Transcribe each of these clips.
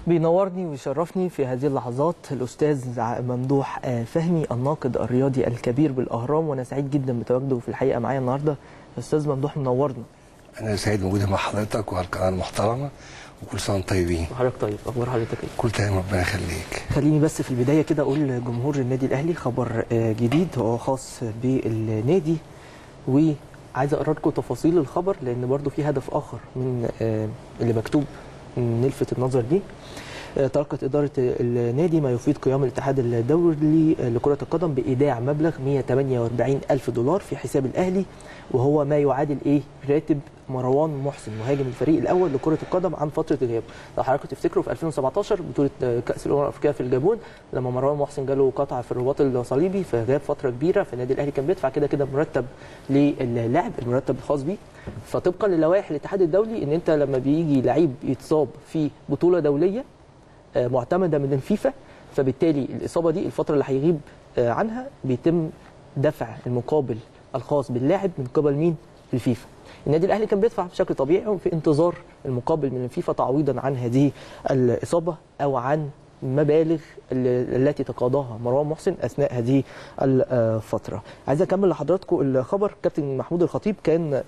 بينورني ويشرفني في هذه اللحظات الأستاذ ممدوح فهمي الناقد الرياضي الكبير بالأهرام، وأنا سعيد جدا بتواجده في الحقيقة معايا النهارده. أستاذ ممدوح منورنا. أنا سعيد موجودة مع حضرتك وهالقناة المحترمة، وكل سنة وانتم طيبين. وحضرتك طيب، أخبار حضرتك إيه؟ كل تمام، ربنا يخليك. خليني بس في البداية كده أقول لجمهور النادي الأهلي خبر جديد هو خاص بالنادي، وعايز أقرأ لكم تفاصيل الخبر لأن برضو في هدف آخر من اللي مكتوب نلفت النظر دي. تلقت إدارة النادي ما يفيد قيام الاتحاد الدولي لكرة القدم بإيداع مبلغ 148 ألف دولار في حساب الأهلي، وهو ما يعادل راتب مروان محسن مهاجم الفريق الأول لكرة القدم عن فترة الغياب. لو حضراتكم تفتكروا في 2017 بطولة كأس الأمم الأفريقية في الجابون، لما مروان محسن جاله قطع في الرباط الصليبي فغاب فترة كبيرة، فالنادي الأهلي كان بيدفع كده مرتب للاعب، المرتب الخاص بيه. فطبقا للوائح الاتحاد الدولي ان انت لما بيجي لعيب يتصاب في بطولة دولية معتمده من الفيفا، فبالتالي الاصابه دي الفتره اللي هيغيب عنها بيتم دفع المقابل الخاص باللاعب من قبل مين؟ الفيفا. النادي الاهلي كان بيدفع بشكل طبيعي في انتظار المقابل من الفيفا تعويضا عن هذه الاصابه او عن مبالغ التي تقاضاها مروان محسن اثناء هذه الفتره. عايز اكمل لحضراتكم الخبر. كابتن محمود الخطيب كان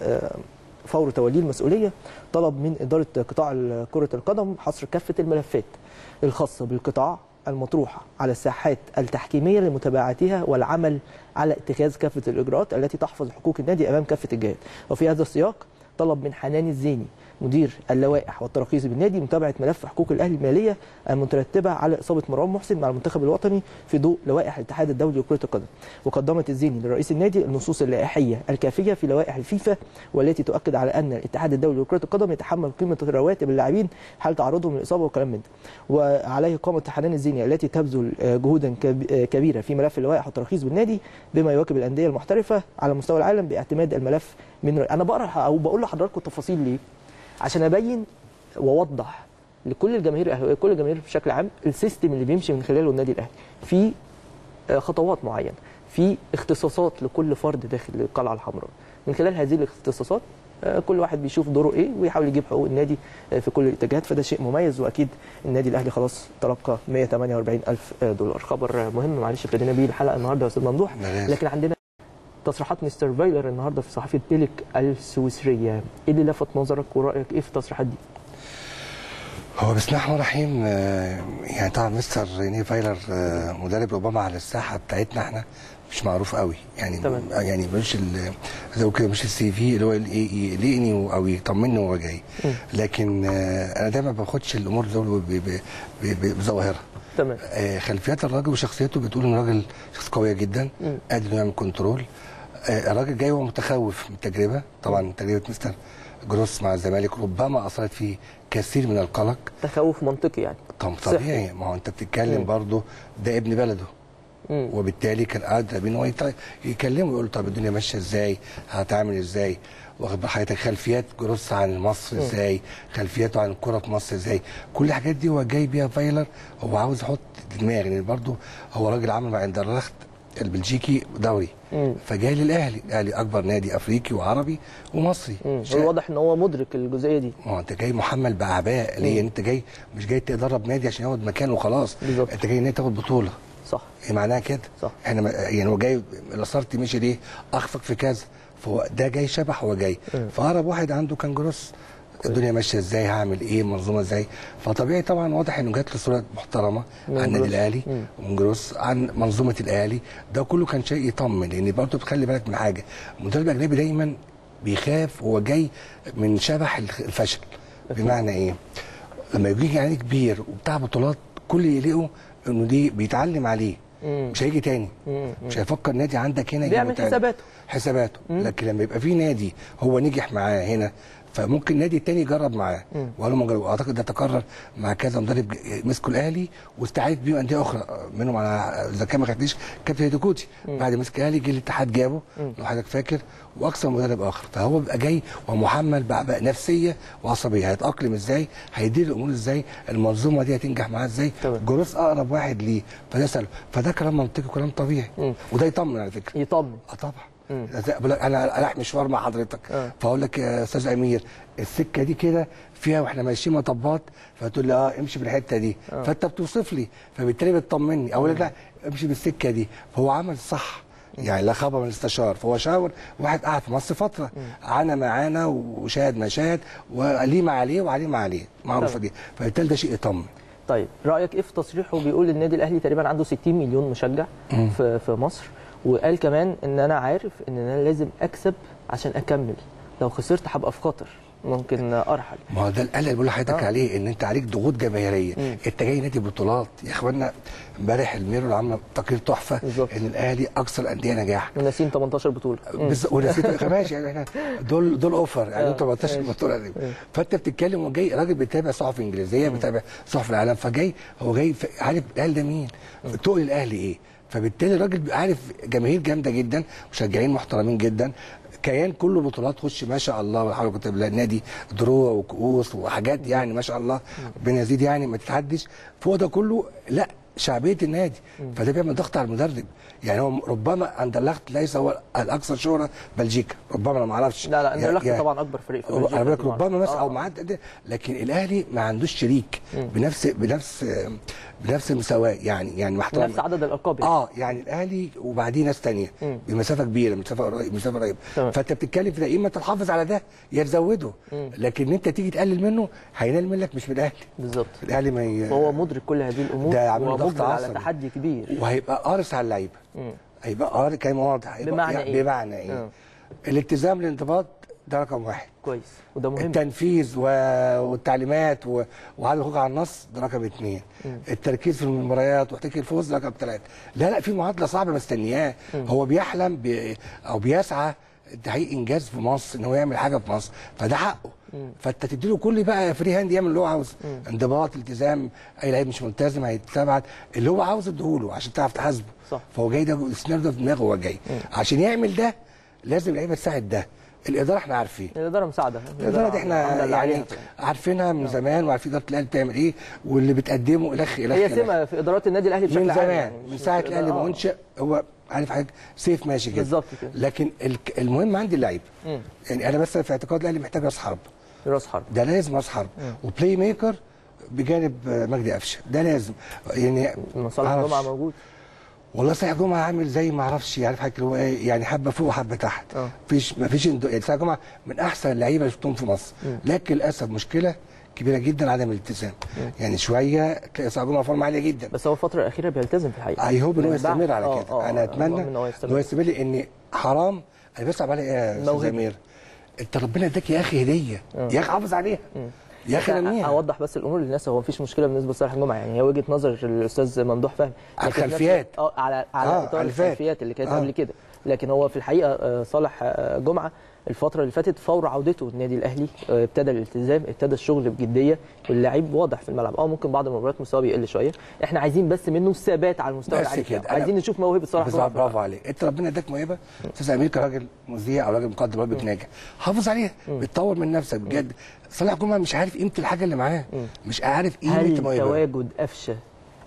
فور توليه المسؤوليه طلب من اداره قطاع كره القدم حصر كافه الملفات الخاصه بالقطاع المطروحه على الساحات التحكيميه لمتابعتها والعمل على اتخاذ كافه الاجراءات التي تحفظ حقوق النادي امام كافه الجهات. وفي هذا السياق طلب من حنان الزيني مدير اللوائح والتراخيص بالنادي متابعه ملف حقوق الاهلي الماليه المترتبه على اصابه مروان محسن مع المنتخب الوطني في ضوء لوائح الاتحاد الدولي لكره القدم. وقدمت الزيني لرئيس النادي النصوص اللائحيه الكافيه في لوائح الفيفا والتي تؤكد على ان الاتحاد الدولي لكره القدم يتحمل قيمه رواتب اللاعبين حال تعرضهم للاصابه وكلام من ده. وعليه قامه حنان الزيني التي تبذل جهودا كبيره في ملف اللوائح والتراخيص بالنادي بما يواكب الانديه المحترفه على مستوى العالم باعتماد الملف من انا بقرا او بقول لحضراتكم تفاصيل ليه؟ عشان ابين واوضح لكل الجماهير الاهلاويه، كل الجماهير بشكل عام، السيستم اللي بيمشي من خلاله النادي الاهلي في خطوات معينه، في اختصاصات لكل فرد داخل القلعه الحمراء. من خلال هذه الاختصاصات كل واحد بيشوف دوره ايه ويحاول يجيب حقوق النادي في كل الاتجاهات، فده شيء مميز. واكيد النادي الاهلي خلاص تلقى 148 ألف دولار. خبر مهم معلش ابتدينا بيه الحلقه النهارده يا استاذ ممدوح، لكن عندنا تصريحات مستر فايلر النهارده في صحيفه بيلك السويسريه. ايه اللي لفت نظرك ورايك ايه في التصريحات دي؟ هو بسم الله الرحمن الرحيم، يعني طبعا مستر ريني فايلر مدرب اوباما على الساحه بتاعتنا احنا مش معروف قوي، يعني تمام. يعني مش زي كده، مش السي في اللي هو يقلقني او يطمني وهو جاي، لكن انا دايما ما باخدش الامور دول بظواهرها. تمام. خلفيات الراجل وشخصيته بتقول ان الراجل شخص قويه جدا، قادر انه يعمل كنترول. الراجل جاي وهو متخوف من التجربه، طبعا تجربه مستر جروس مع الزمالك ربما اثرت فيه كثير من القلق. تخوف منطقي يعني. طبيعي، ما هو انت بتتكلم برضه ده ابن بلده. وبالتالي كان قادر ان هو يكلمه ويقول له طب الدنيا ماشيه ازاي؟ هتعمل ازاي؟ واخد بال حضرتك خلفيات جروس عن مصر ازاي؟ خلفياته عن الكوره في مصر ازاي؟ كل الحاجات دي هو جاي بيها فايلر، هو عاوز يحط دماغ، لان برضه هو راجل عمل مع اندرلخت البلجيكي دوري، فجاي للاهلي، الاهلي اكبر نادي افريقي وعربي ومصري. واضح ان هو مدرك الجزئيه دي. ما هو انت جاي محمل باعباء، ليه؟ انت جاي مش جاي تدرب نادي عشان ياخد مكانه وخلاص، انت جاي نادي تاخد بطوله. صح. هي معناها كده. صح. احنا يعني هو جاي لاسارتي مشي ليه؟ اخفق في كذا، فهو ده جاي شبح، هو جاي فاقرب واحد عنده كان جروس. الدنيا ماشيه ازاي؟ هعمل ايه؟ منظومه ازاي؟ فطبيعي طبعا واضح انه جات له صوره محترمه عن النادي الاهلي ومن جروس، عن منظومه الاهلي. ده كله كان شيء يطمن، لان برضه بتخلي بالك من حاجه، المدرب الاجنبي دايما بيخاف وهو جاي من شبح الفشل. بمعنى ايه؟ لما يجي يعني كبير وبتاع بطولات كل يلاقوا انه دي بيتعلم عليه، مش هيجي تاني، مش هيفكر نادي عندك هنا بيعمل حساباته. لكن لما يبقى في نادي هو نجح معاه هنا، فممكن نادي تاني يجرب معاه. واعتقد ده تكرر مع كذا مدرب مسكوا الاهلي واستعاد بيه انديه اخرى، منهم على اذا كان ما خدتش كابتن هيدوكوتي بعد مسك الاهلي جه الاتحاد جابه لو حضرتك فاكر، واكثر مدرب اخر. فهو بيبقى جاي ومحمل باعباء نفسيه وعصبيه، هيتاقلم ازاي؟ هيدير الامور ازاي؟ المنظومه دي هتنجح معاه ازاي؟ جروس اقرب واحد ليه، فده كلام منطقي وكلام طبيعي، وده يطمن على فكره. يطمن. طبعا. بقول لك انا رايح مشوار مع حضرتك، فاقول لك يا استاذ امير السكه دي كده فيها واحنا ماشيين مطبات، فتقول لي امشي في الحته دي، فانت بتوصف لي، فبالتالي بتطمني، اقول لك لا امشي بالسكه دي، فهو عمل صح. يعني لا خبر من الاستشار، فهو شاور واحد قاعد في مصر فتره، عانى معانا وشاهد ما شاهد، وليه ما عليه وعليه ما عليه، معروفه دي، فبالتالي ده شيء يطمن. طيب رايك ايه في تصريحه بيقول النادي الاهلي تقريبا عنده 60 مليون مشجع في مصر، وقال كمان ان انا عارف ان انا لازم اكسب عشان اكمل، لو خسرت هبقى في خطر ممكن ارحل. ما هو ده القلق اللي بقول لحضرتك عليه، ان انت عليك ضغوط جماهيريه، انت جاي نادي بطولات يا اخوانا. امبارح الميرور عامله تقرير تحفه ان الاهلي اكثر الانديه نجاحا، وناسين 18 بطوله وناسين ماشي، يعني احنا دول اوفر، يعني انت 18 بطوله، فانت بتتكلم وجاي راجل بيتابع صحف انجليزيه، بيتابع صحف العالم، فجاي هو جاي عارف الاهلي ده مين، تقل الاهلي ايه، فبالتالي الراجل عارف جماهير جامده جدا، مشجعين محترمين جدا، كيان كله بطولات، خش ما شاء الله ولا حول ولا قوه الا بالله، نادي دروع وكؤوس وحاجات يعني ما شاء الله ربنا يزيد يعني ما تتحدش، فوق ده كله لا شعبيه النادي، فده بيعمل ضغط على المدرب. يعني هو ربما اندرلخت ليس هو الاكثر شهره بلجيكا، ربما انا ما اعرفش، لا اندرلخت يعني طبعا اكبر فريق في بلجيكا، انا بقول ربما مثلا او معدل، لكن الاهلي ما عندوش شريك بنفس المساواه، يعني محترم نفس عدد الالقاب يعني الاهلي وبعديه ناس ثانيه بمسافه كبيره، مسافه قريبه، فانت بتتكلم في ده، يا اما تحافظ على ده يا تزوده، لكن انت تيجي تقلل منه هينال منك مش من الاهلي بالظبط. الاهلي ما هو مدرك كل هذه الامور، ده عامل ضغط على تحدي كبير، وهيبقى قارس على اللعيبه، هيبقى قارس كلام واضح، بمعنى ايه؟ الالتزام الانضباط ده رقم واحد كويس، وده مهم. التنفيذ والتعليمات وعدم الخروج على النص ده رقم 2، التركيز في المباريات واحتكاك الفوز ده رقم 3. لا في معادله صعبه مستنياه، هو بيحلم او بيسعى تحقيق انجاز في مصر، ان هو يعمل حاجه في مصر، فده حقه، فانت تديله كل بقى فري هاند يعمل اللي هو عاوز، انضباط، التزام، اي لعيب مش ملتزم هيتبعت، اللي هو عاوز اديهوله عشان تعرف تحاسبه، صح. فهو جاي ده السيناريو ده في دماغه، هو جاي عشان يعمل ده لازم اللعيبه تساعد ده. الاداره احنا عارفين، الاداره مساعده، الاداره دي احنا يعني عارفينها من زمان، وعارفين اداره الاهلي بتعمل ايه واللي بتقدمه الخ هي سمه في ادارات النادي الاهلي بشكل عام من زمان، من ساعه الاهلي ما منشئ، هو عارف حاجه سيف ماشي كده بالظبط كده، لكن المهم عندي اللعيبه، يعني انا مثلا في اعتقاد الاهلي محتاج راس حرب، ده لازم راس حرب وبلاي ميكر بجانب مجدي قفشه، ده لازم، يعني صالح جمعه موجود، والله صالح جمعه عامل زي ما اعرفش، عارف حاجه اللي هو ايه، يعني حبه فوق وحبه تحت، مفيش يعني صالح جمعه من احسن اللعيبه اللي شفتهم في مصر، لكن للاسف مشكله كبيره جدا عدم الالتزام، يعني شويه تلاقي صالح جمعه فورمه عاليه جدا، بس هو الفتره الاخيره بيلتزم في الحقيقه، اي هوب ان هو يستمر على كده، انا اتمنى ان هو يستمر، لان حرام انا بصعب عليا يا استاذ امير، انت ربنا اداك يا اخي هديه، يا اخي حافظ عليها يا اخي. اوضح بس الامور للناس، هو مفيش مشكله بالنسبه لصالح جمعه، يعني هي وجهه نظر الاستاذ ممدوح فهمي على الخلفيات، على اطار الخلفيات اللي كانت قبل كده، لكن هو في الحقيقه صالح جمعه الفتره اللي فاتت فور عودته النادي الاهلي ابتدى الالتزام، ابتدى الشغل بجديه، واللاعب واضح في الملعب، ممكن بعض المباريات مستواه بيقل شويه، احنا عايزين بس منه ثبات على المستوى العالي، عايزين نشوف موهبه صالح جمعه. برافو عليك، انت ربنا اداك موهبه استاذ امير كراجل مذيع او راجل مقدم برامج ناجح، حافظ عليها، بتطور من نفسك بجد. صالح جمعه مش عارف قيمه الحاجه اللي معاه، مش عارف قيمه الموهبه. هل تواجد قفشه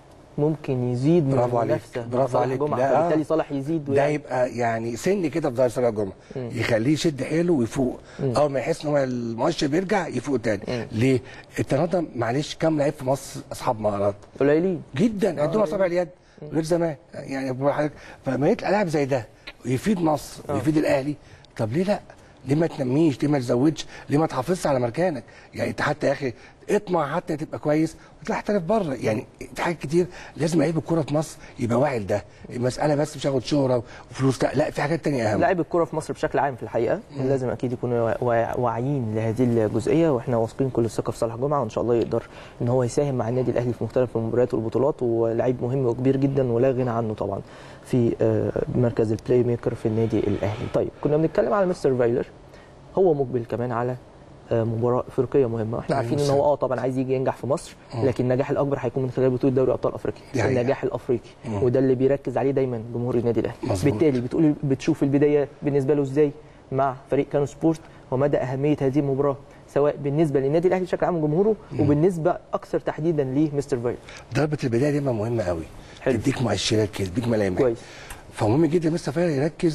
ممكن يزيد من المنافسه؟ برافو عليك، فبالتالي صالح يزيد، ده يبقى يعني سن كده في ظهر صالح جمعه، يخليه يشد حيله ويفوق، اول ما يحس ان هو المؤشر بيرجع يفوق تاني. ليه؟ انت النهارده معلش كام لعيب في مصر اصحاب مهارات؟ قليلين جدا، عندهم اصابع اليد غير زمان، يعني فلما يطلع لاعب زي ده ويفيد مصر ويفيد الاهلي، طب ليه لا؟ ليه ما تنميش؟ ليه ما تزودش؟ ليه ما تحافظش على مكانك؟ يعني انت حتى يا اخي اطمع حتى تبقى كويس وتطلع احترف بره، يعني في حاجات كتير لازم لعيب الكوره في مصر يبقى واعي لده، المساله بس مش هاخد شهره وفلوس، لا في حاجات ثانيه اهم. لاعب الكوره في مصر بشكل عام في الحقيقه لازم اكيد يكونوا واعيين لهذه الجزئيه، واحنا واثقين كل الثقه في صالح جمعه، وان شاء الله يقدر ان هو يساهم مع النادي الاهلي في مختلف المباريات والبطولات، ولاعيب مهم وكبير جدا ولا غنى عنه طبعا في مركز البلاي ميكر في النادي الاهلي. طيب كنا بنتكلم على مستر فايلر، هو مقبل كمان على مباراه افريقيه مهمه، احنا عارفين ان هو طبعا عايز يجي ينجح في مصر، لكن النجاح الاكبر هيكون من خلال بطوله دوري ابطال افريقيا، النجاح الافريقي، وده اللي بيركز عليه دايما جمهور النادي الاهلي. بالتالي بتشوف البدايه بالنسبه له ازاي مع فريق كانو سبورت، ومدى اهميه هذه المباراه سواء بالنسبه للنادي الاهلي بشكل عام جمهوره، وبالنسبه اكثر تحديدا لمستر فايلر. ضربه البدايه دي مهمه قوي، تديك مؤشرات كده، تديك ملامح كويس، فمهم جدا مستر فايلر يركز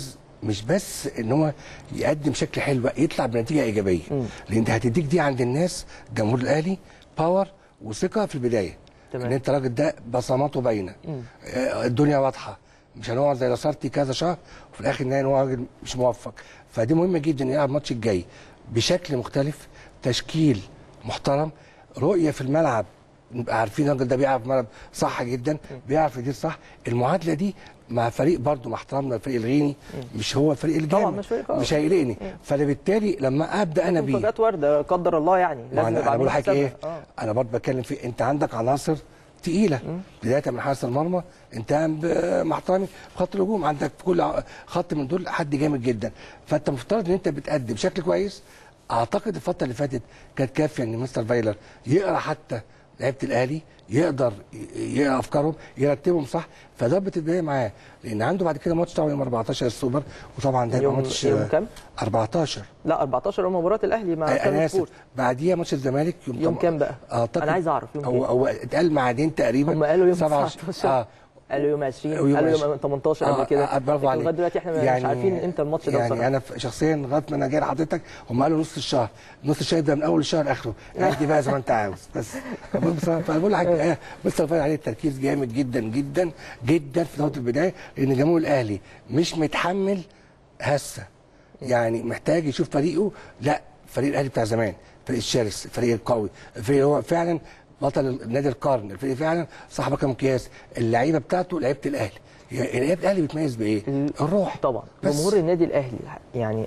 مش بس ان هو يقدم شكل حلو، يطلع بنتيجه ايجابيه. لان هتديك دي عند الناس جمهور الاهلي باور وثقه في البدايه. تمام. ان انت الراجل ده بصماته باينه، الدنيا واضحه، مش هنقعد زي لاسارتي كذا شهر وفي الاخر ان هو راجل مش موفق. فدي مهمه جدا يلعب الماتش الجاي بشكل مختلف، تشكيل محترم، رؤيه في الملعب، نبقى عارفين الراجل ده بيلعب في الملعب صح جدا، بيعرف يدير صح. المعادله دي مع فريق برضه مع احترامنا الفريق الغيني، مش هو الفريق الجامد، طبعا مش هيقلقني. فبالتالي لما ابدا انا بيه مفاجآت وارده قدر الله، يعني لازم انا بقول لك ايه، انا برضه بتكلم في انت عندك عناصر تقيله بدايه من حارس المرمى، انت مع احترامي في خط الهجوم عندك في كل خط من دول حد جامد جدا. فانت مفترض ان انت بتقدم بشكل كويس. اعتقد الفتره اللي فاتت كانت كافيه ان مستر فايلر يقرا حتى لعيبه الاهلي، يقدر يقرا افكارهم، يرتبهم صح. فده بتبقى معاه، لان عنده بعد كده ماتش طبعا يوم 14 السوبر، وطبعا ده هيبقى ماتش يوم كام؟ 14. لا 14 يوم مباراه الاهلي مع انا اسف، بعديها ماتش الزمالك يوم كام بقى؟ انا عايز اعرف يوم كام. هو اتقال معادين تقريبا، هم قالوا يوم 19 قالوا يوم 20 قالوا يوم 18 قبل كده. برافو عليك. لغايه دلوقتي احنا يعني مش عارفين امتى الماتش ده يعني انا شخصيا لغايه ما انا جاي لحضرتك هم قالوا نص الشهر، نص الشهر يبدا من اول الشهر لاخره، عادي بقى زي ما انت عاوز. بس فانا بقول لك مستر فايلر عليه التركيز جامد جدا جدا جدا في فتره البدايه، لان جمهور الاهلي مش متحمل هسه، يعني محتاج يشوف فريقه. لا، فريق الاهلي بتاع زمان، فريق الشرس، فريق القوي، فريق هو فعلا بطل نادي القرن، الفريق فعلا صاحب رقم قياس. اللعيبه بتاعته لعيبه الاهلي. لعيبه الاهلي بتميز بايه؟ الروح. طبعا جمهور النادي الاهلي يعني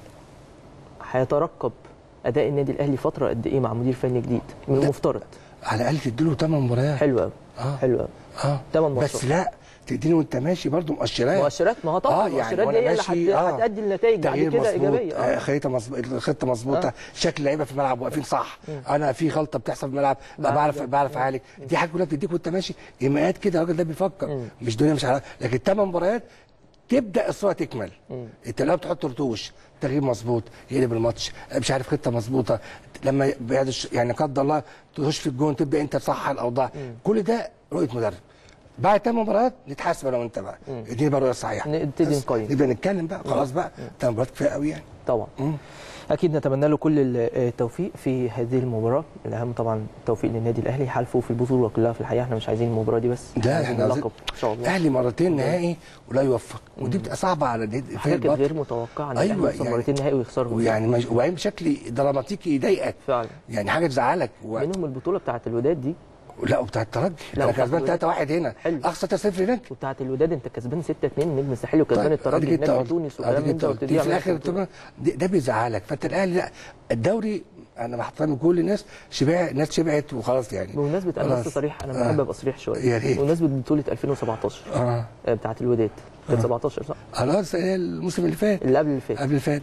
هيترقب اداء النادي الاهلي فتره قد ايه مع مدير فني جديد؟ من المفترض على الاقل تديله 8 مباريات. حلو قوي. حلو قوي. 8 ماتشات. بس لا تديني وانت ماشي برضه مؤشرات. ما هو طبعا المؤشرات دي هي اللي هتؤدي لنتائج بعد كده ايجابيه. خطه مظبوطه، شكل لعيبه في الملعب واقفين صح. انا في غلطه بتحصل في الملعب بعرف اعالج. دي حاجه كلها بتديك وانت ماشي ايماءات كده. الراجل ده بيفكر، مش دنيا مش عارف. لكن 8 مباريات تبدا الصوره تكمل. انت لو بتحط رتوش، تغيير مظبوط يقلب الماتش، مش عارف خطه مظبوطه، لما يعني قدر الله تخش في الجون تبدا انت تصحح الاوضاع. كل ده رؤيه مدرب. بعد 8 مباريات نتحاسب انا وانت بقى، اديني بقى رؤيه صحيحه، نبتدي نقيم، نبدا نتكلم بقى. خلاص بقى 8 مباريات كفايه قوي يعني. طبعا. اكيد نتمنى له كل التوفيق في هذه المباراه. الاهم طبعا التوفيق للنادي الاهلي، حالفه في البطوله كلها. في الحقيقه احنا مش عايزين المباراه دي بس، لا احنا عايزين اللقب ان شاء الله. الاهلي مرتين نهائي ولا يوفق، ودي بتبقى صعبه على النادي. حاجه كانت غير متوقعه ان الاهلي يوصل مرتين نهائي ويخسرهم يعني وبعدين بشكل دراماتيكي يضايقك فعلا، يعني حاجه تزعلك. منهم البطوله بتاعه الوداد دي، لا وبتاع الترجي انا كسبان 3-1 هنا، اخسر 3-0 هناك. وبتاعه الوداد انت كسبان 6-2 النجم الساحلي، وكسبان الترجي هناك في تونس وكلام من ده، في الاخر ده بيزعلك. فانت الاهلي لا، الدوري انا محترم كل الناس، الناس شبعت وخلاص يعني. بمناسبه انا بس صريح، انا بحب ابقى صريح شويه. بمناسبه بطوله 2017 بتاعه الوداد، كانت 17 صح؟ خلاص الموسم اللي فات، اللي قبل اللي فات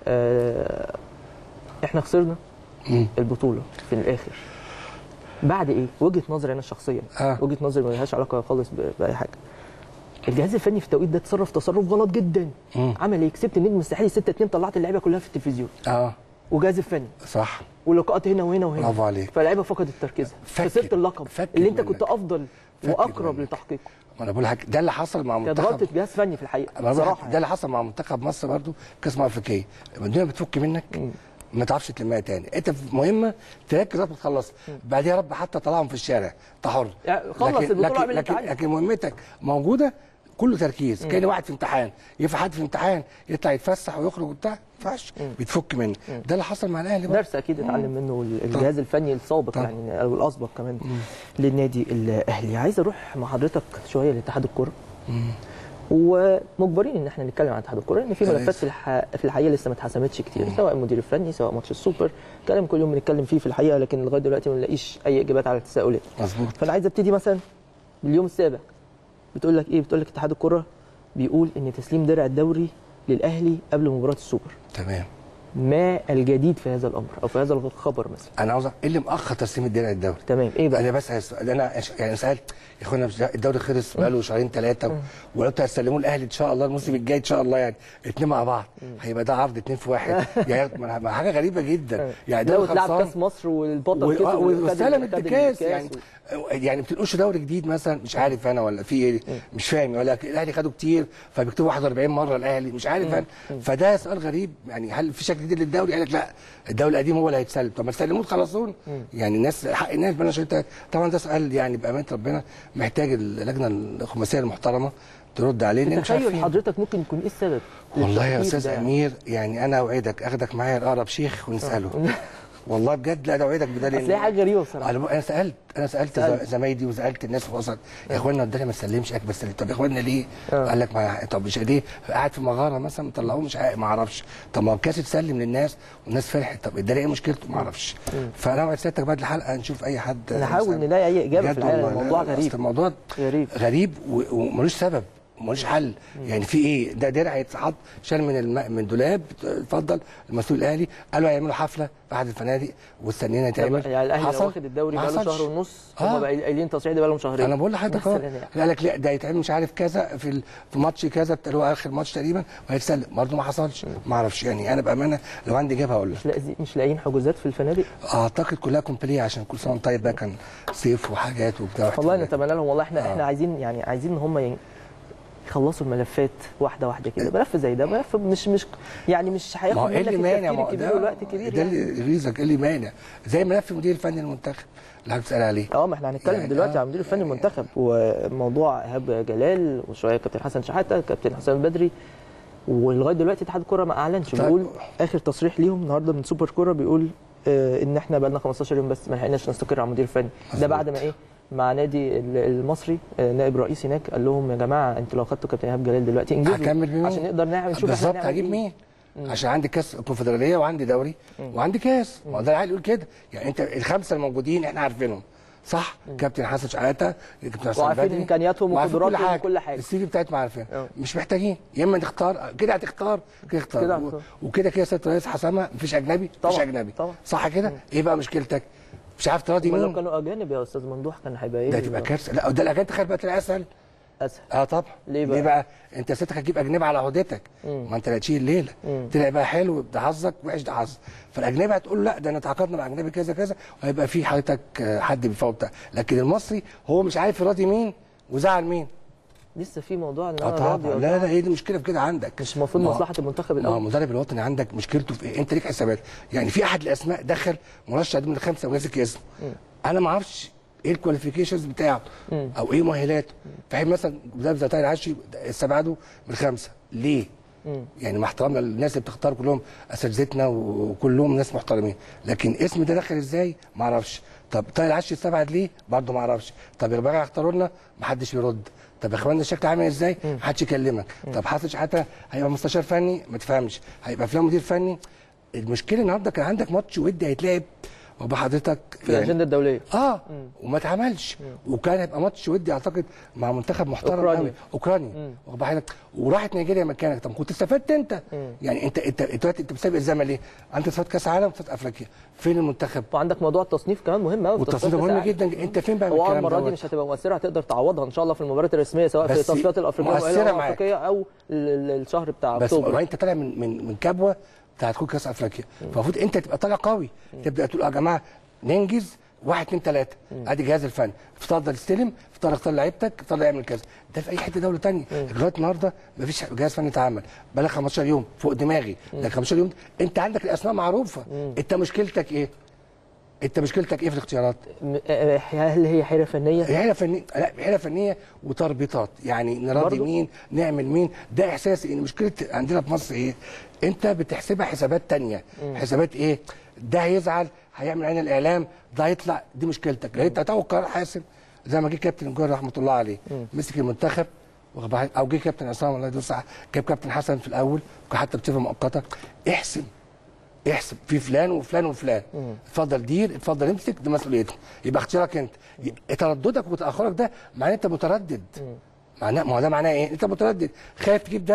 احنا خسرنا البطوله في الاخر. بعد ايه؟ وجهه نظري انا الشخصيه، وجهه نظري ما لهاش علاقه خالص باي حاجه. الجهاز الفني في التوقيت ده تصرف غلط جدا. عمل ايه؟ كسبت النجم الساحلي 6-2، طلعت اللعيبه كلها في التلفزيون. وجهاز الفني صح، ولقاءات هنا وهنا وهنا. برافو عليك. فاللعيبه فقدت تركيزها، خسرت اللقب اللي انت كنت افضل واقرب لتحقيقه. ما انا بقول لك ده اللي حصل مع منتخب، كانت غلطه جهاز فني في الحقيقه بصراحه. ده اللي حصل مع منتخب مصر برضو كاس الامم الافريقيه. لما الدنيا بتفك منك ما تعرفش تلمها تاني، انت في مهمه تركز لغايه ما تخلص، بعديها يا رب حتى طلعهم في الشارع انت حر، خلص البطوله. لكن مهمتك موجوده، كله تركيز. كان واحد في امتحان، ينفع حد في امتحان يطلع يتفسح ويخرج وبتاع، ما ينفعش، بتفك منه. ده اللي حصل مع الاهلي، درس اكيد اتعلم منه الجهاز الفني السابق يعني، او الاسبق كمان للنادي الاهلي. عايز اروح مع حضرتك شويه لاتحاد الكره، ومجبرين ان احنا نتكلم عن اتحاد الكره، لان في ملفات في الحقيقه لسه ما اتحسمتش كتير، سواء المدير الفني، سواء ماتش السوبر، كلام كل يوم بنتكلم فيه في الحقيقه، لكن لغايه دلوقتي ما نلاقيش اي اجابات على التساؤلات. مظبوط. فانا عايز ابتدي مثلا باليوم السابع. بتقول لك ايه؟ بتقول لك اتحاد الكره بيقول ان تسليم درع الدوري للاهلي قبل مباراه السوبر. تمام. ما الجديد في هذا الامر او في هذا الخبر مثلا؟ انا عاوز ايه اللي مأخر تسليم الدرع الدوري؟ تمام، ايه بقى؟ انا بسال السؤال، انا يعني سالت يا اخوانا الدوري خلص بقاله شهرين ثلاثه وقلت هتسلموه الاهلي ان شاء الله الموسم الجاي ان شاء الله، يعني الاثنين مع بعض هيبقى ده عرض 2 في 1 يعني حاجه غريبه جدا. يعني لو الدوري اتلعب خلصان كاس مصر والبطل كسب واستلم الكاس، يعني بتنقش دوري جديد مثلا، مش عارف انا ولا في ايه، مش فاهم، ولا الاهلي خدوا كتير فبيكتبوا 41 مره الاهلي، مش عارف انا. فده سؤال غريب، يعني هل في شكل جديد للدوري؟ قال لك لا الدوري القديم هو اللي هيتسلم. طب ما تسلموه تخلصون، يعني الناس حق الناس بلاش. انت طبعا ده سؤال يعني بامانه ربنا محتاج اللجنه الخماسيه المحترمه ترد عليه، لان مش تخيل حضرتك ممكن يكون ايه السبب؟ والله يا استاذ امير، يعني انا اوعدك اخدك معايا لاقرب شيخ ونساله والله بجد، لا اوعدك بده، لان اصل هي حاجه غريبه بصراحه. انا سالت زمايلي وسالت الناس في وسط، يا اخوانا الدنيا ما تسلمش اكل بس، طب يا اخوانا ليه؟ قال لك طب مش ليه قاعد في مغاره مثلا مطلعوه، مش ما اعرفش. طب ما الكاس اتسلم للناس والناس فرحت، طب ده ايه مشكلته؟ ما اعرفش. فانا وعد سيادتك بعد الحلقه نشوف اي حد نحاول نلاقي اي اجابه في الحقيقه. الموضوع غريب، الموضوع غريب وملوش سبب ملوش حل. يعني في ايه؟ ده درع هيتحط شال من دولاب، اتفضل المسؤول الاهلي قالوا هيعملوا حفله في احد الفنادق واستنينا يتعمل. يعني الاهلي لو واخد الدوري بقاله شهر ونص، هم قايلين تصريح ده بقالهم شهرين. انا بقول لحضرتك قال لك لا ده هيتعمل مش عارف كذا في ماتش كذا اللي هو اخر ماتش تقريبا وهيتسلم، برضه ما حصلش. ما اعرفش، يعني انا بامانه لو عندي اجابه هقول لك. مش لاقيين حجوزات في الفنادق؟ اعتقد كلها كومبليه، عشان كل سنه طيب بقى كان صيف وحاجات وبتاع. والله نتمنى لهم، والله احنا عايزين ان هم يخلصوا الملفات واحده واحده كده. ملف زي ده ملف مش يعني مش هياخد منك التفكير الكبير والوقت الكبير. ده اللي يغيظك، ايه اللي مانع؟ زي ملف مدير الفني المنتخب اللي حضرتك بتسال عليه. ما احنا هنتكلم يعني دلوقتي عن مدير الفني المنتخب، وموضوع ايهاب جلال وشويه كابتن حسن شحاته كابتن حسام البدري، ولغايه دلوقتي اتحاد الكوره ما اعلنش. بيقول اخر تصريح ليهم النهارده من سوبر كوره بيقول ان احنا بقى لنا 15 يوم بس ما لحقناش نستقر على مدير فني. ده بعد ما مع نادي المصري نائب رئيس هناك قال لهم يا جماعه انتوا لو خدتوا كابتن ايهاب جلال دلوقتي انجزوا عشان نقدر نشوف بالظبط هجيب مين. عشان عندي كاس كونفدراليه وعندي دوري وعندي كاس. ما هو ده العقل يقول كده. يعني انت الخمسه الموجودين احنا عارفينهم صح؟ كابتن حسن شحاته، كابتن حسن البدري، وعارفين امكانياتهم وقدراتهم وكل حاجه. السي في بتاعتهم عارفينها، مش محتاجين. يا اما تختار كده هتختار كده اختار وكده كده سياده الرئيس حسمها، مفيش اجنبي مفيش اجنبي صح كده؟ ايه بقى مشكلتك؟ مش عارف تراضي مين؟ لو كانوا اجانب يا استاذ ممدوح كان هيبقى ايه؟ ده تبقى كارثه. لا ده الاجانب تخيل بقى تلاقي اسهل. طبعا. ليه بقى؟ انت سيادتك هتجيب اجنبي على عهدتك، ما انت اللي هتشيل الليله. تلاقي بقى حلو ده حظك وحش ده حظ، فالاجنبي هتقول لا ده انا تعاقدنا مع اجنبي كذا كذا وهيبقى في حضرتك حد بيفاوض بتاع. لكن المصري هو مش عارف يراضي مين وزعل مين. لسه في موضوع ان انا راضي. لا هي دي المشكله في كده عندك. مش المفروض مصلحه المنتخب الاول؟ المدرب الوطني عندك مشكلته في ايه؟ انت ليك حسابات. يعني في احد الاسماء دخل مرشح من الخمسه وماسك اسمه، انا ما اعرفش ايه الكواليفيكيشنز بتاعه او ايه مؤهلاته. فحين مثلا مدرب زي طاهر العشري استبعده من الخمسه ليه؟ يعني مع احترام الناس اللي بتختار كلهم اساتذتنا وكلهم ناس محترمين، لكن اسم ده دخل ازاي؟ ما اعرفش. طب طاهر العشري استبعد ليه؟ برضه ما اعرفش. طب يا جماعه اختاروا لنا ما حدش بيرد. طب يا اخوانا الشكل عامل ازاي؟ ما حدش يكلمك. طب حسن شحاته هيبقى مستشار فني ما تفهمش، هيبقى فلان مدير فني. المشكله النهارده كان عندك ماتش ودي هيتلعب وبحضرتك في الاجنده الدوليه وما اتعملش، وكان هيبقى ماتش ودي اعتقد مع منتخب محترم قوي اوكراني وبحضرتك، وراحت نيجيريا مكانك. طب كنت استفدت انت. يعني انت بتسابق الزمن ليه؟ انت استفدت كاس عالم واستفدت افريقيا، فين المنتخب؟ وعندك موضوع التصنيف كمان مهم قوي. والتصنيف مهم جدا. انت فين بقى من الكلام ده؟ المره دي مش هتبقى مؤثره، هتقدر تعوضها ان شاء الله في المباريات الرسميه سواء في التصفيات الافريقيه او الشهر بتاع اكتوبر. بس انت طالع من كبوه بتاعت كاس افريقيا، فالمفروض انت تبقى طالع قوي. تبدا تقول يا جماعه ننجز 1 2 3 ادي جهاز الفن، اتفضل استلم، اتفضل اختار لعيبتك، اتفضل اعمل كذا. ده في اي حته دوله ثانيه. لغايه النهارده مفيش جهاز فني اتعمل، بقى 15 يوم فوق دماغي. ده 15 يوم انت عندك الاسماء معروفه. انت مشكلتك ايه؟ انت مشكلتك ايه في الاختيارات؟ هل هي حيره فنيه؟ حيره فنيه، لا حيره فنيه وتربيطات. يعني نراضي مين؟ نعمل مين؟ ده احساسي ان مشكله عندنا في مصر ايه؟ انت بتحسبها حسابات ثانيه. حسابات ايه؟ ده هيزعل، هيعمل عين الاعلام، ده هيطلع. دي مشكلتك. لو انت هتاخد قرار حاسم زي ما جه كابتن الجوهري رحمه الله عليه مسك المنتخب، او جه كابتن عصام الله يدوس صح، جاب كابتن حسن في الاول حتى بصفه مؤقته. احسب في فلان وفلان وفلان. اتفضل دير، اتفضل امسك، دي مسؤوليتك. يبقى اختيارك انت. ترددك وتاخرك ده معناه انت متردد. معناه ما هو ده معناه ايه؟ انت متردد، خايف تجيب ده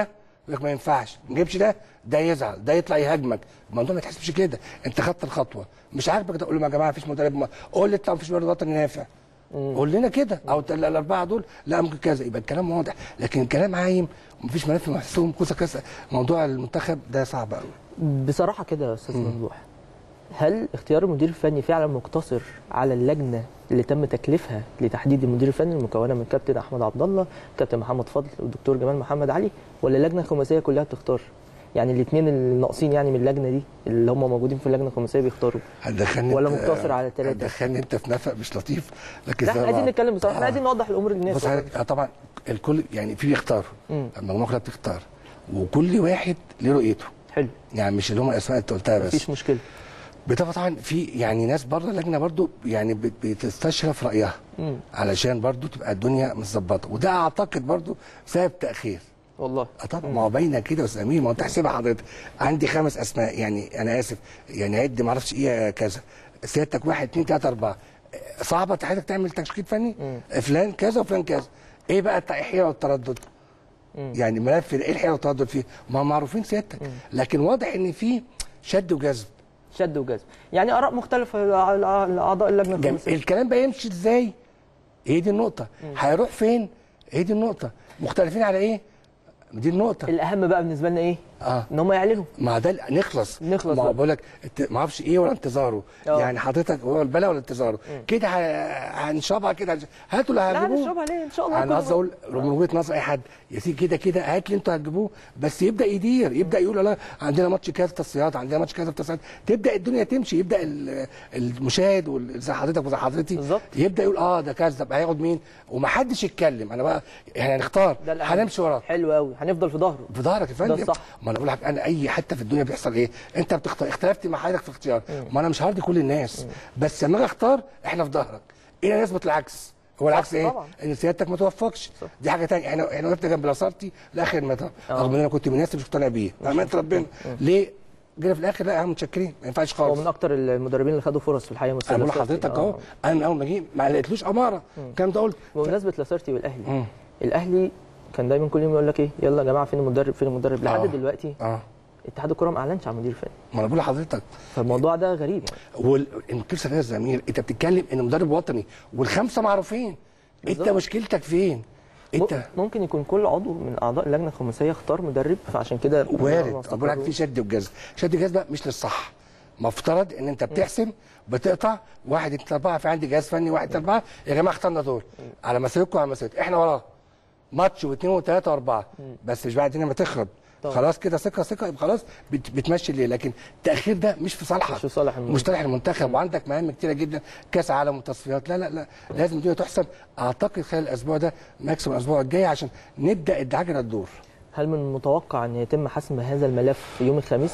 يقول لك ما ينفعش، ما نجيبش ده يزعل، ده يطلع يهاجمك. الموضوع ما يتحسبش كده، انت خدت الخطوه، مش عاجبك تقول لهم يا جماعه مفيش مدرب، قول لي اطلع مفيش مدرب وطني نافع. قول لنا كده، او الاربعه دول لا ممكن كذا، يبقى الكلام واضح. لكن الكلام عايم ومفيش ملف محسوم كوسه موضوع المنتخب ده صعب قوي. بصراحه كده يا استاذ ممدوح، هل اختيار المدير الفني فعلا مقتصر على اللجنه اللي تم تكليفها لتحديد المدير الفني المكونه من كابتن احمد عبد الله، كابتن محمد فضل والدكتور جمال محمد علي، ولا اللجنه الخماسيه كلها بتختار؟ يعني الاثنين الناقصين يعني من اللجنه دي اللي هم موجودين في اللجنه الخماسيه بيختاروا، ولا مقتصر على الثلاثه؟ هتدخلني انت في نفق مش لطيف. لكن لا احنا عايزين نتكلم بصراحه، احنا عايزين نوضح الامور للناس. بص طبعا الكل يعني في بيختاروا، المجموعه كلها بتختار، وكل واحد له رؤيته. حلو. يعني مش اللي هم الاسماء اللي انت قلتها بس. مفيش مشكله. طبعا في يعني ناس بره اللجنه برضو يعني بتستشرف رايها علشان برضو تبقى الدنيا متظبطه، وده اعتقد برضو سبب تاخير. والله طبعا ما هو باينه كده يا استاذ امير، ما هو انت احسبها حضرتك، عندي 5 اسماء، يعني انا اسف يعني عد ما اعرفش ايه كذا، سيادتك 1 2 3 4، صعبه حضرتك تعمل تشكيل فني فلان كذا وفلان كذا، ايه بقى الحيره والتردد؟ يعني ملف ايه الحيره والتردد فيه؟ ما هم معروفين سيادتك، لكن واضح ان في شد وجذب. شد وجذب، يعني اراء مختلفه على اعضاء اللجنه الخماسيه. الكلام بقى يمشي ازاي؟ هي دي النقطه، هيروح فين؟ هي دي النقطه، مختلفين على ايه؟ دي النقطة. الأهم بقى بالنسبة لنا إيه؟ إن هم يعلنوا. ما ده نخلص. ما بقول لك ما اعرفش إيه ولا انتظاره. يعني حضرتك هو البلا ولا انتظاره؟ كده هنشربها كده، هاتوا اللي هتجيبوه. لا هنشربها ليه؟ إن شاء الله. أنا قصدي أقول من وجهة نظر أي حد يا سيدي كده هات اللي أنتوا هتجيبوه، بس يبدأ يدير، يبدأ يقول لا عندنا ماتش كذا تصفيات، عندنا ماتش كذا تصفيات، تبدأ الدنيا تمشي، يبدأ المشاهد زي حضرتك وزي حضرتي بالظبط يبدأ يقول ده كذا، طب هياخد مين؟ ومحدش يتكلم. أنا بقى يعني هنختار، هنمشي وراك. حلو قوي، هنفضل في ظهره. في ظهرك يا فندم. صح. ما انا بقول لك انا اي حته في الدنيا بيحصل ايه؟ انت بتختار، اختلفت مع حضرتك في اختيار، ما انا مش هرضي كل الناس، بس لما اجي اختار احنا في ظهرك. الى نسبه العكس، هو العكس ايه؟ طبعا. ان سيادتك ما توفقش، دي حاجه ثانيه. احنا وقفنا جنب لاسارتي لاخر المطاف، رغم ان انا كنت من الناس مش مقتنع بيه، امانه ربنا. ليه؟ جينا في الاخر لا يا عم متشكرين، ما ينفعش خالص. هو من اكتر المدربين اللي خدوا فرص في الحقيقه. انا بقول لحضرتك اهو، انا اول ما جه ما لقيتلوش اماره، الكلام ده قلت. بمناسبه لاسارتي والاهلي، الاهلي كان دايما كل يوم يقول لك ايه، يلا يا جماعه فين المدرب فين المدرب، لحد دلوقتي اتحاد الكره ما اعلنش عن مدير فني. ما انا بقول لحضرتك فالموضوع ده غريب يعني. والقصه يا زميل، انت بتتكلم ان مدرب وطني والخمسه معروفين، انت مشكلتك فين؟ انت ممكن يكون كل عضو من اعضاء اللجنه الخماسيه اختار مدرب، فعشان كده وارد. بقول لك في شد وجذب، شد وجذب مش للصح. مفترض ان انت بتحسم بتقطع 1 2 4، في عندي جهاز فني 1 2 4 يا جماعه اخترنا دول على مسيركم وعلى مسيرتنا، احنا وراه ماتش واثنين وثلاثه واربعه، بس مش بعد ما تخرب خلاص كده ثقه يبقى خلاص بتمشي الليل. لكن التاخير ده مش في صالحك، مش في صالح المنتخب، وعندك مهام كتيره جدا، كاس عالم وتصفيات. لا لازم الدنيا تحسن. اعتقد خلال الاسبوع ده ماكسيموم الاسبوع الجاي عشان نبدا العجله تدور. هل من المتوقع ان يتم حسم هذا الملف يوم الخميس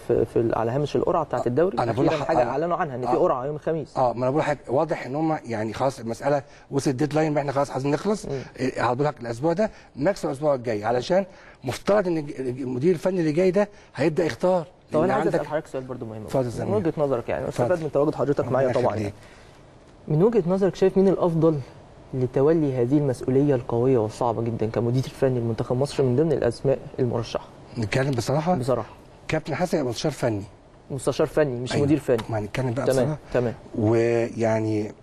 في على هامش القرعه بتاعه الدوري؟ انا بقول لك حاجه اعلنوا عنها ان في قرعه يوم الخميس. ما انا بقول لك واضح ان هم يعني خلاص المساله وصل الديدلاين، احنا خلاص عايزين نخلص. هقول لك الاسبوع ده ماكسيموم الاسبوع الجاي، علشان مفترض ان المدير الفني اللي جاي ده هيبدا يختار. طب انا عايز اسال حضرتك سؤال برضه مهم من وجهه نظرك، يعني استفاد من تواجد حضرتك معايا طبعا. يعني من وجهه نظرك شايف مين الافضل لتولي هذه المسؤوليه القويه والصعبه جدا كمدير فني لمنتخب مصر من ضمن الاسماء المرشحه؟ نتكلم بصراحه كابتن حسن يبقى مستشار فني. مستشار فني مش مدير فني. ما هنتكلم بقى بصراحه. تمام. ويعني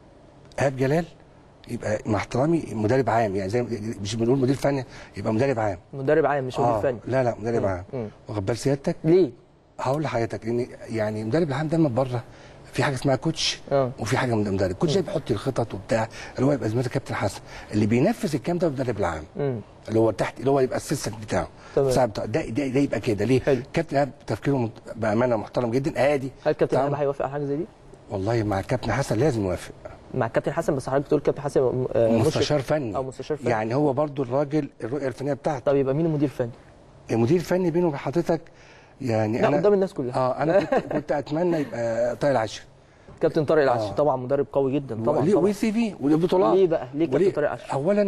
ايهاب جلال يبقى مع احترامي مدرب عام، يعني زي مش بنقول مدير فني، يبقى مدرب عام. مدرب عام مش مدير فني. لا مدرب عام. واخد بال سيادتك؟ ليه؟ هقول لحضرتك ان يعني المدرب العام دايما بره في حاجه اسمها كوتش وفي حاجه من مدرب. كوتش بيحط الخطط وبتاع، اللي هو يبقى زميله كابتن حسن، اللي بينفذ الكلام ده المدرب العام اللي هو تحت، اللي هو يبقى السيستم بتاعه ده يبقى كده. ليه؟ كابتن ايهاب تفكيره بامانه محترم جدا هادي. هل كابتن ايهاب هيوافق على حاجه زي دي؟ والله مع كابتن حسن لازم يوافق. مع كابتن حسن، بس حضرتك بتقول كابتن حسن مستشار فني او مستشار فني، يعني هو برضو الراجل الرؤيه الفنيه بتاعته. طب يبقى مين المدير الفني؟ المدير الفني بينه وبين حضرتك يعني لا انا قدام الناس كلها انا كنت اتمنى يبقى طارق العشري. كابتن طارق العشري طبعا مدرب قوي جدا طبعا. ليه سي في وبطولات. ليه بقى؟ ليه كابتن طارق العشري؟ اولا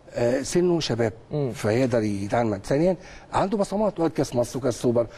سنه شباب فيقدر يتعامل. ثانيا عنده بصمات، وقت كاس مصر وكاس سوبر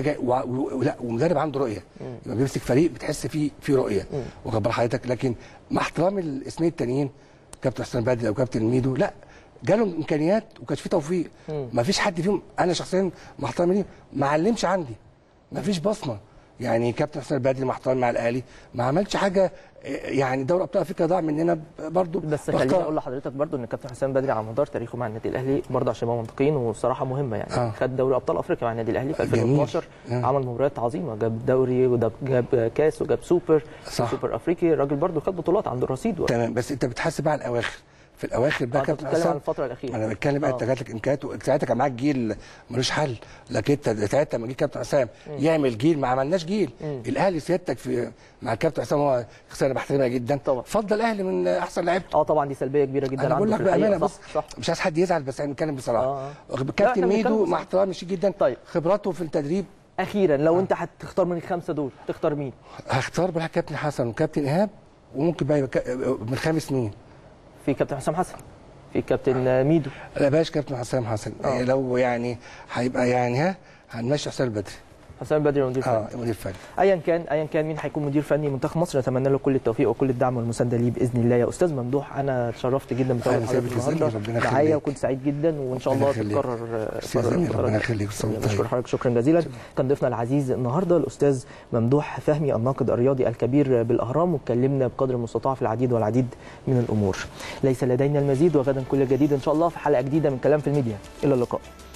لا ومدرب عنده رؤيه، لما بيمسك فريق بتحس فيه رؤيه، واخد بال حضرتك. لكن مع احترامي الاسمين التانيين كابتن حسام بدري او كابتن ميدو، لا جالهم امكانيات وكانش في توفيق. ما فيش حد فيهم انا شخصيا محترم ليه ما علمش عندي، ما فيش بصمه. يعني كابتن حسام البدري محترم مع الاهلي ما عملش حاجه، يعني دوري ابطال افريقيا ضاع مننا برضو. بس خليني اقول لحضرتك برضو ان الكابتن حسام بدري على مدار تاريخه مع النادي الاهلي برضو عشان نبقى منطقيين والصراحه مهمه يعني خد دوري ابطال افريقيا مع النادي الاهلي في 2012 عمل مباريات عظيمه، جاب دوري وجاب كاس وجاب سوبر افريقي. الراجل برضو خد بطولات عنده الرصيد تمام. بس انت بتحاسب على الاواخر، في الاواخر بقى كابتن حسام بتتكلم عن الفتره الاخيره. انا بتكلم بقى انت جات لك امكانيات ساعتها كان معاك جيل ملوش حل، لكن انت ساعتها لما جه كابتن حسام يعمل جيل ما عملناش جيل. الاهلي سيادتك في مع الكابتن حسام هو شخصيه انا بحترمها جدا طبعا، فضل الاهلي من احسن لعيبته. طبعا دي سلبيه كبيره جدا انا بقول لك بامانه بص مش عايز حد يزعل بس احنا بنتكلم بصراحه. كابتن ميدو مع احترامي شديد جدا طيب. خبراته في التدريب. اخيرا لو انت هتختار من الخمسه دول تختار مين؟ هختار بقى كابتن حسن وكابتن ايهاب، وممكن بقى من خامس مين؟ في كابتن حسام حسن، في كابتن ميدو. لا باش كابتن حسام حسن. لو يعني هيبقى يعني هنمشي حسام البدري. حسام البدري مدير فني. مدير فني. ايا كان مين هيكون مدير فني منتخب مصر نتمنى له كل التوفيق وكل الدعم والمسانده ليه باذن الله. يا استاذ ممدوح انا اتشرفت جدا بتواجد حضرتك النهارده معايا وكنت سعيد جدا وان شاء الله تتكرر. ربنا يخليك. بشكر حضرتك شكرا جزيلا. كان ضيفنا العزيز النهارده الاستاذ ممدوح فهمي الناقد الرياضي الكبير بالاهرام، واتكلمنا بقدر المستطاع في العديد والعديد من الامور. ليس لدينا المزيد وغدا كل جديد ان شاء الله في حلقه جديده من كلام في الميديا. الى اللقاء.